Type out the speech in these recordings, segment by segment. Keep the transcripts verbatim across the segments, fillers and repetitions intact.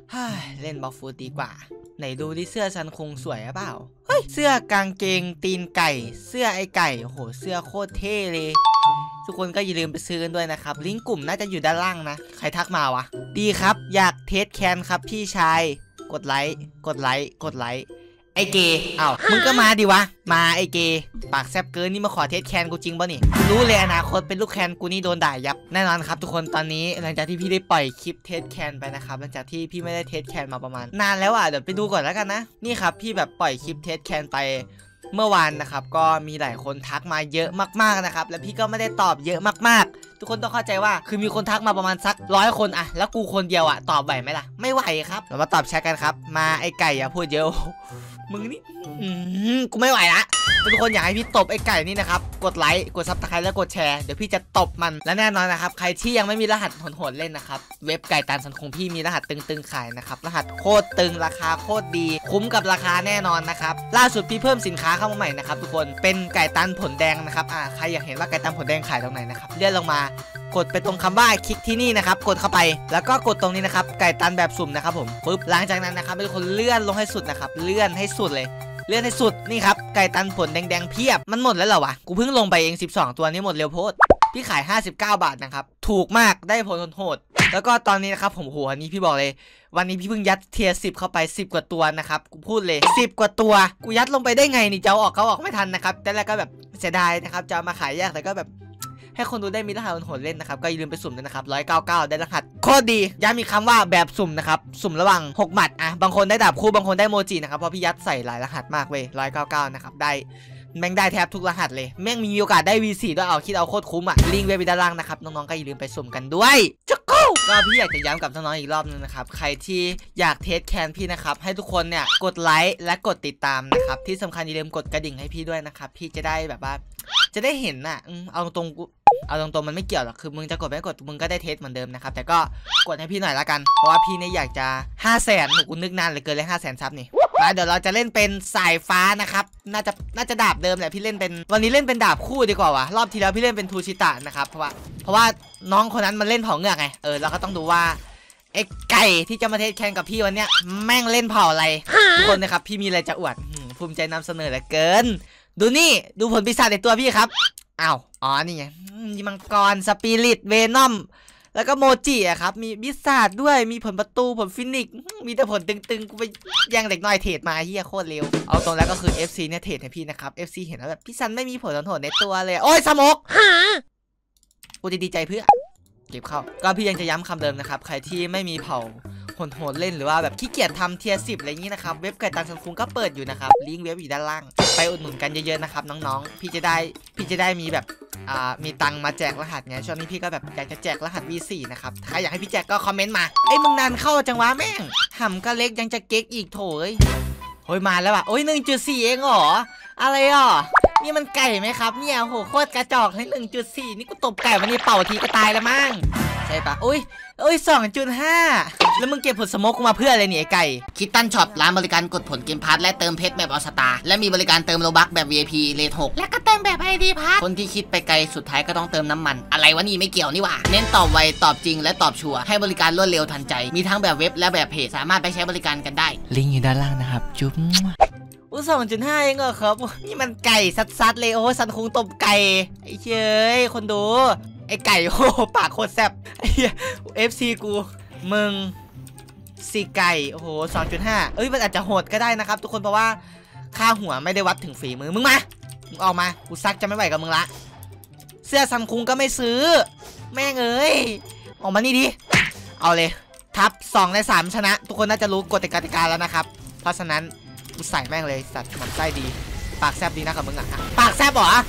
เล่นบล็อกฟูดดีกว่าไหนดูดิเสื้อซันคงสวยหรือเปล่าเฮ้ยเสื้อกางเกงตีนไก่เสื้อไอไก่โอ้โหเสื้อโคตรเท่เลยทุกคนก็อย่าลืมไปซื้อกันด้วยนะครับลิงก์กลุ่มน่าจะอยู่ด้านล่างนะใครทักมาวะดีครับอยากเทสแคนครับพี่ชายกดไลค์กดไลค์กดไลค์ไอเกอ้าวมึงก็มาดิวะมาไอเกปากแซบเกินนี่มาขอเทสแคนกูจริงป่ะนี่รู้เลยอนาคตเป็นลูกแคนกูนี่โดนด่ายับแน่นอนครับทุกคนตอนนี้หลังจากที่พี่ได้ปล่อยคลิปเทสแคนไปนะครับหลังจากที่พี่ไม่ได้เทสแคนมาประมาณนานแล้วอ่ะเดี๋ยวไปดูก่อนแล้วกันนะนี่ครับพี่แบบปล่อยคลิปเทสแคนไปเมื่อวานนะครับก็มีหลายคนทักมาเยอะมากๆนะครับแล้วพี่ก็ไม่ได้ตอบเยอะมากๆทุกคนต้องเข้าใจว่าคือมีคนทักมาประมาณสักร้อยคนอะแล้วกูคนเดียวอะตอบไหวไหมล่ะไม่ไหวครับเรามาตอบแชทกันครับมาไอไก่อย่าพูดเยอะมึงนี่กูไม่ไหวละทุกคนอยากให้พี่ตบไอ้ไก่นี่นะครับกดไลค์กดซับสไครต์และกดแชร์เดี๋ยวพี่จะตบมันและแน่นอนนะครับใครที่ยังไม่มีรหัสโหดๆเล่นนะครับเว็บไก่ตันสันคงพี่มีรหัสตึงๆขายนะครับรหัสโคตรตึงราคาโคตรดีคุ้มกับราคาแน่นอนนะครับล่าสุดพี่เพิ่มสินค้าเข้ามาใหม่นะครับทุกคนเป็นไก่ตันผลแดงนะครับอ่าใครอยากเห็นว่าไก่ตันผลแดงขายตรงไหนนะครับเลื่อนลงมากดไปตรงคำว่าคลิกที่นี่นะครับกดเข้าไปแล้วก็กดตรงนี้นะครับไก่ตันแบบสุ่มนะครับผมปึ๊บหลังจากนั้นนะครับทุกคนเลื่อนลงให้สุดนะครับเลื่อนให้สุดเลยเลื่อนให้สุดนี่ครับไก่ตันผลแดงๆเพียบมันหมดแล้วเหรอวะกูเพิ่งลงไปเองสิบสองตัวนี้หมดเร็วโพดพี่ขายห้าสิบเก้าบาทนะครับถูกมากได้ผลโหดแล้วก็ตอนนี้นะครับผมโหอันนี้พี่บอกเลยวันนี้พี่เพิ่งยัดเทียร์สิบเข้าไปสิบกว่าตัวนะครับกูพูดเลยสิบกว่าตัวกูยัดลงไปได้ไงนี่จะเอาออกเขาออกไม่ทันนะครับแต่แรกก็แบบเสียดายนะครับจะเอามาขายแยกแต่ก็แบบให้คนดูได้มีรหัสโหดเล่นนะครับก็อย่าลืมไปสุ่มด้วยนะครับหนึ่งร้อยเก้าสิบเก้าได้รหัสโคตรดีย้ำมีคำว่าแบบสุ่มนะครับสุ่มระหว่างหกหมัดอ่ะบางคนได้ดาบคู่บางคนได้โมจินะครับเพราะพี่ยัดใส่หลายรหัสมากเว้ยหนึ่งร้อยเก้าสิบเก้านะครับได้แม่งได้แทบทุกรหัสเลยแม่งมีโอกาสได้ วี สี่ ด้วยเอาคิดเอาโคตรคุ้มอ่ะลิงก์ไว้ด้านล่างนะครับน้องๆก็อย่าลืมไปสุ่มกันด้วยจ๊กกูก็พี่อยากจะย้ำกับน้องๆอีกรอบนึงนะครับใครที่อยากเทสแคนพี่นะครับให้ทุกคนเนี่ยกดไลค์และกดติดตามนะครับที่สำคัญอย่าลืมกดกระดิ่งให้พี่ด้วยนะครับพี่จะได้แบบว่าจะได้เห็นน่ะเอาตรงเอาตรงๆมันไม่เกี่ยวหรอกคือมึงจะกดไม่กดมึงก็ได้เทสเหมือนเดิมนะครับแต่ก็กดให้พี่หน่อยละกันเพราะว่าพี่เนี่ยอยากจะห้าแสนกูนึกนานเลยเกินเลยห้าแสนซับนี่มาเดี๋ยวเราจะเล่นเป็นสายฟ้านะครับน่าจะน่าจะดาบเดิมแหละพี่เล่นเป็นวันนี้เล่นเป็นดาบคู่ดีกว่าวะรอบที่แล้วพี่เล่นเป็นทูชิตะนะครับเพราะว่าเพราะว่าน้องคนนั้นมันเล่นเผาเงือกไงเออเราก็ต้องดูว่าไอ้ไก่ที่จะมาเทสแข่งกับพี่วันเนี้ยแม่งเล่นเผาอะไรทุกคนนะครับพี่มีอะไรจะอวดภูมิใจนำเสนอเหลือเกินดูนี่ดูผลปีศาจในตัวพี่ครับอ้าวอ๋อนี่ไงมีมังกรสปิริตเวนอมแล้วก็โมจิอะครับมีบิสซาดด้วยมีผลประตูผลฟินิกมีแต่ผลตึงๆกูไปยังเด็กน้อยเทรดมาเฮียโคตรเร็วเอาตรงแล้วก็คือ เอฟ ซี เนี่ยเทรดให้พี่นะครับ เอฟ ซี เห็นแล้วแบบพี่ซันไม่มีผลโหดในตัวเลยโอ้ยสมกกูจะดีใจเพื่อเก็บเข้าก็พี่ยังจะย้ำคำเดิมนะครับใครที่ไม่มีเผ่าโหดๆเล่นหรือว่าแบบขี้เกียจทำเทียร์สิบอะไรอย่างนี้นะครับเว็บไก่ตันซันคุงก็เปิดอยู่นะครับลิงก์เว็บอยู่ด้านล่างไปอุดหนุนกันเยอะๆนะครับน้องๆพี่จะได้พี่จะได้มีแบบอ่ามีตังมาแจกรหัสไงช่วงนี้พี่ก็แบบอยากจะแจกรหัส วี โฟร์ นะครับถ้าอยากให้พี่แจกก็คอมเมนต์มาไอ้มึงนานเข้าจังวะแม่งห่ำก็เล็กยังจะเก๊กอีกโถยโอ้ยมาแล้วว่ะโอ้ย หนึ่งจุดสี่ เองเหรออะไรอ่ะนี่มันไก่ไหมครับเนี่ยโหโคตรกระจอกให้ หนึ่งจุดสี่ นี่กูตบไก่วันนี้เป่าทีก็ตายแล้วมั้งใช่ปะอุ้ยเอ้ย สองจุดห้า แล้วมึงเก็บผลสโมกกูมาเพื่ออะไรเนี่ยไอ้ไก่คิดตันช็อปร้านบริการกดผลเกมพาร์ทและเติมเพชรแบบออสตาและมีบริการเติมโลบัคแบบ วี ไอ พี เลทหกและก็เติมแบบ ไอ ดี พาร์ทคนที่คิดไปไกลสุดท้ายก็ต้องเติมน้ำมันอะไรวะนี่ไม่เกี่ยวนี่หว่าเน้นตอบไวตอบจริงและตอบชัวร์ให้บริการรวดเร็วทันใจมีทั้งแบบเว็บและแบบเพจสามารถไปใช้บริการกันได้ลิงก์อยู่ด้านล่างนะครับจุ๊บอู้สองจุดห้าเองเหรอครับนี่มันไก่ซัดๆเลยโอ้สันคงตบไก่ไอ้เชยคนดูไอ้ไก่โอ้ปากโคตรแซ่บไอ้เหี้ย เอฟ ซี กูมึงสี่ไก่โอ้โห สองจุดห้า เอ้ยมันอาจจะโหดก็ได้นะครับทุกคนเพราะว่าค่าหัวไม่ได้วัดถึงฝีมือมึงมามึงออกมากูซักจะไม่ไหวกับมึงละเสื้อซันคุงก็ไม่ซื้อแม่งเอ้ยออกมานี่ดิเอาเลยทับสองในสามชนะทุกคนน่าจะรู้กฎกติกาแล้วนะครับเพราะฉะนั้นกูใส่แม่งเลยสัตว์มันไส้ดีปากแซบดีนะกับมึงอ่ะปากแซบเหรอ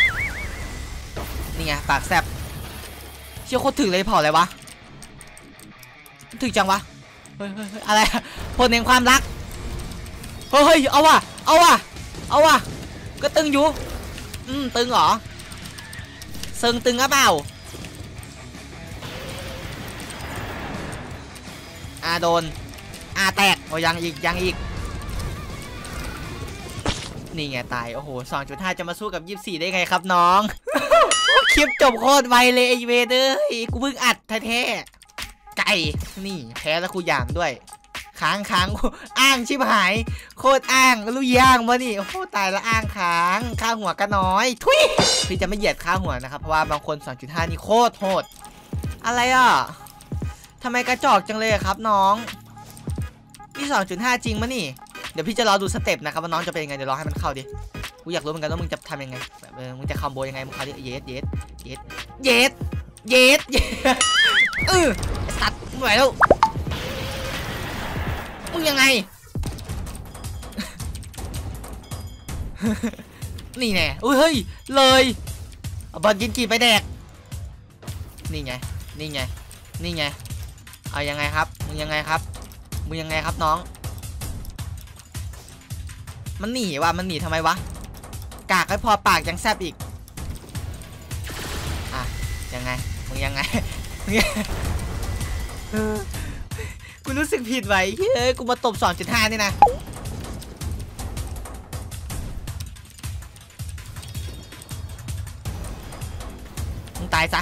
นี่ไงปากแซบเชี่ยวโคตรถึงเลยเผาอะไรวะถึงจังวะเฮ้ยอะไรผลแห่งความรักเฮ้ยเอาว่ะเอาว่ะเอาว่ะก็ตึงอยู่อืมตึงเหรอเซิงตึงอะเปล่าอาโดนอาแตกโอ้ยังอีกยังอีกนี่ไงตายโอ้โห สองจุดห้า จะมาสู้กับยี่สิบสี่ได้ไงครับน้อง คลิปจบโคตรไวเลยไอเวเดอร์กูเพิ่งอัดแท้ๆไก่นี่แพ้แล้วกูหยามด้วยค้างค้างอ้างชิบหายโคตรอ้างรู้ย่างวะนี่โอ้โหตายแล้วอ้างค้างค่าหัวก็น้อยทุยพี่จะไม่เหยียดค่าหัวนะครับเพราะว่าบางคน สองจุดห้า นี่โคตรโหดอะไรอ่ะทำไมกระจอกจังเลยครับน้องนี่ สองจุดห้า จริงมะนี่เดี๋ยวพี่จะรอดูสเต็ปนะครับว่าน้องจะเป็นยังไงเดี๋ยวรอให้มันเข้าดิกูอยากรู้เหมือนกันว่ามึงจะทำยังไงแบบเออมึงจะคอมโบยังไงมึงเขาดิเยสเยสเยสเยสเยสเยสเออตัดไม่ไหวแล้วมึงยังไง นี่แน่อุ้ยเฮ้ยเลยเอาบอลกินกีไปแดกนี่ไงนี่ไงนี่ไงเอายังไงครับมึงยังไงครับมึงยังไงครับน้องมันหนีว่ะมันหนีทำไมวะกากให้พอปากยังแซบอีกอ่ะยังไงมึงยังไงกูรู้สึกผิดไว้เฮ้ยกูมาตบ สองจุดห้า นี่นะมึงตายซะ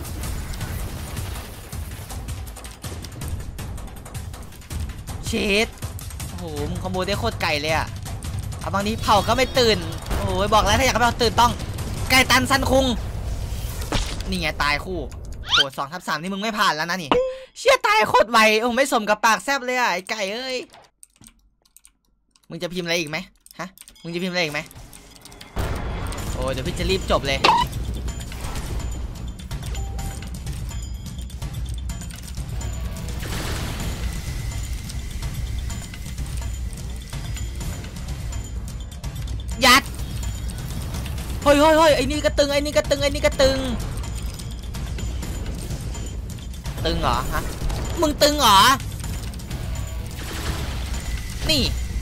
เชดโอ้โหมึงคอมโบได้โคตรไก่เลยอะเอาบางทีเผาก็ไม่ตื่นโอ้ยบอกแล้วถ้าอยากให้เราตื่นต้องไก่ตันซันคุงนี่ไงตายคู่โหสองทับสามนี่มึงไม่ผ่านแล้วนะนี่เชี่ยตายโคตรไวโอ้ไม่สมกับปากแซบเลยอะไอ้ไก่เอ้ยมึงจะพิมพ์อะไรอีกไหมฮะมึงจะพิมพ์อะไรอีกไหมโอ้เดี๋ยวพี่จะรีบจบเลยยัดเฮ้ยเฮ้ยเฮ้ยไอ้นี่ก็ตึงไอ้นี่ก็ตึงไอ้นี่ก็ตึงตึงเหรอฮะมึงตึงเหรอนี่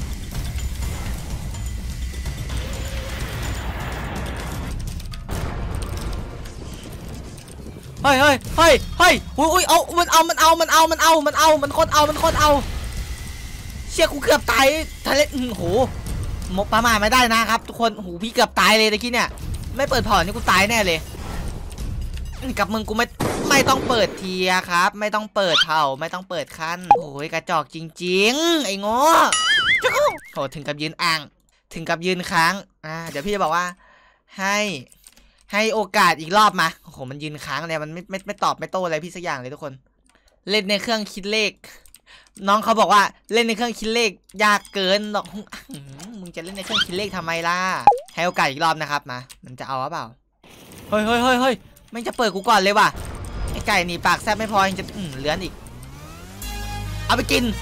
เฮ้ยเฮ้ยเฮ้ยเฮ้ยอุ้ยเอามันเอามันเอามันเอามันเอามันเอามันโคตรเอามันโคตรเอาเชี่ยกูเกือบตายทะเลโหมกประมาณไม่ได้นะครับทุกคนโหพี่เกือบตายเลยตะกี้เนี่ยไม่เปิดพอร์ตนี่กูตายแน่เลยกับมึงกูไม่ไม่ต้องเปิดเทียครับไม่ต้องเปิดเผ่าไม่ต้องเปิดขั้นโอ้ยกระจอกจริงๆไอ้ง้อจ้าโหถึงกับยืนอ่างถึงกับยืนค้างอ่าเดี๋ยวพี่จะบอกว่าให้ให้โอกาสอีกรอบมาโอ้โหมันยืนค้างเลยมันไม่ไม่ไม่ตอบไม่โต้อะไรพี่สักอย่างเลยทุกคนเล่นในเครื่องคิดเลขน้องเขาบอกว่าเล่นในเครื่องคิดเลขยากเกินหรอกมึงจะเล่นในเครื่องคิดเลขทำไมล่ะให้โอกาสอีกรอบนะครับมามันจะเอาหรือเปล่าเฮ้ยเฮ้ยเฮ้ยเฮ้ยไม่จะเปิดกูก่อนเลยว่ะไอ้ไก่หนีปากแซ่บไม่พอยังจะอืมเลื้อนอีกเอาไปกิน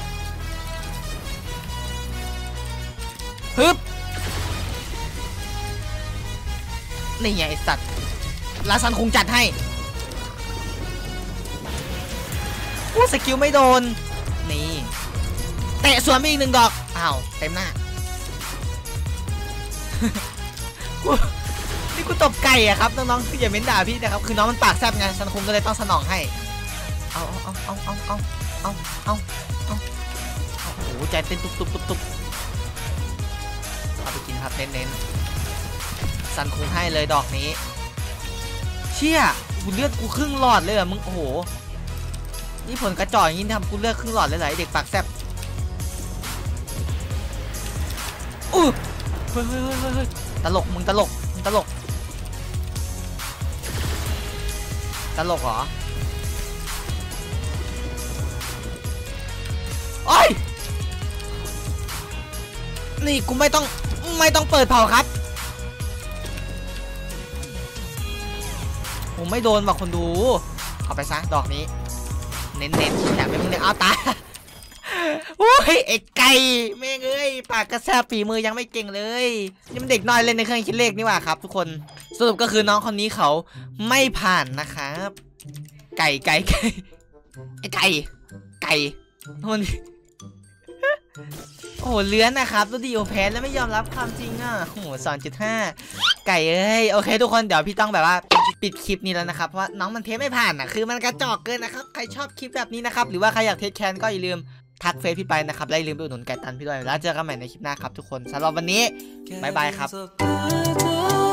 ฮึบนี่ไงไอ้สัตว์ลาซันคงจัดให้โอ้สกิลไม่โดนนี่เตะสวนไปอีกหนึ่งดอกอ้าวเต็มหน้า นี่กูตบไก่อะครับน้องๆคืออย่าเม้นด่าพี่นะครับคือน้องมันปากแซบไงซันคุงก็เลยต้องสนองให้เอาเอาเอาเอาเอาเอาเอาเอาโอ้โหใจเต้นตุบตุบตุบตุบเอาไปกินครับเน้นๆซันคุงให้เลยดอกนี้เชี่ยกูเลือดกูครึ่งหลอดเลยอะมึงโอ้โหนี่ผลกระจอกอย่างนี้ทำกูเลือดครึ่งหลอดเลยเหรอไอเด็กปากแซบอู้เฮ้ยเฮ้ยเฮ้ยตลกมึงตลกมึงตลกตลกเหรอโอ้ยนี่กูไม่ต้องไม่ต้องเปิดเผาครับผมไม่โดนว่ะคนดูเอาไปซะดอกนี้เน้นๆอยากเป็นมึงเนี่ยเอาตาโอ้ยไอ้ไก่แม่งเอ้ยปากกระแซบฝีมือยังไม่เก่งเลยนี่มันเด็กน้อยเล่นในเครื่องคิดเลขนี่หว่าครับทุกคนสรุปก็คือน้องคนนี้เขาไม่ผ่านนะครับไก่ไก่ไก่ไอ้ไก่ไก่มันโอ้โหเลื้อนนะครับดูดิโอแพ้แล้วไม่ยอมรับความจริงอ่ะโอ้โหสองจุดห้าไก่เอ้ยโอเคทุกคนเดี๋ยวพี่ต้องแบบว่าปิดคลิปนี้แล้วนะครับเพราะน้องมันเทสไม่ผ่านอ่ะคือมันกระจอกเกินนะครับใครชอบคลิปแบบนี้นะครับหรือว่าใครอยากเทสแคนก็อย่าลืมทักเฟซพี่ไปนะครับและอย่าลืมไปอุดหนุนไก่ตันพี่ด้วยแล้วเจอกันใหม่ในคลิปหน้าครับทุกคนสำหรับวันนี้บ๊ายบายครับ